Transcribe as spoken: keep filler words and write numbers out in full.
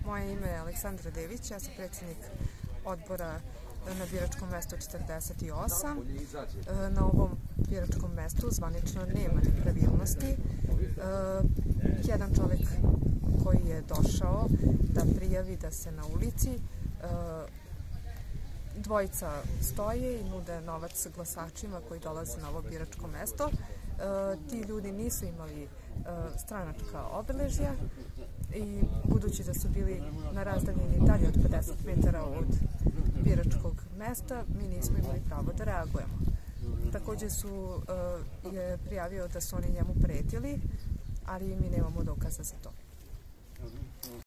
Moje ime je Aleksandra Dević, ja sam predsjednik odbora na biračkom mestu četrdeset osam. Na ovom biračkom mestu zvanično nema nepravilnosti. Jedan čovjek koji je došao da prijavi da se na ulici dvojica stoje i nude novac glasačima koji dolaze na ovo biračko mesto. Ti ljudi nisu imali stranačka obeležja i budući da su bili na razdaljini dalje od pedeset metara od biračkog mesta, mi nismo imali pravo da reagujemo. Također su, je prijavio da su oni njemu pretili, ali mi nemamo dokaza za to.